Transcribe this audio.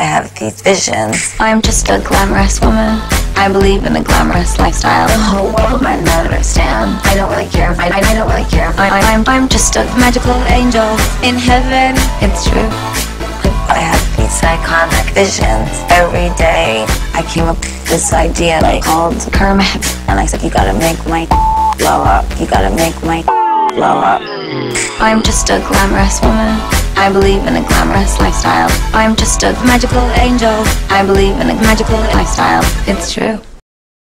have these visions. I'm just a glamorous woman. I believe in a glamorous lifestyle. The whole world might not understand. I don't really care. I don't really care. I'm just a magical angel in heaven. It's true. I have these iconic visions. Every day I came up with this idea I called Kermit. And I said, you gotta make my blow up. You gotta make my blow up. I'm just a glamorous woman. I believe in a glamorous lifestyle. I'm just a magical angel. I believe in a magical lifestyle. It's true.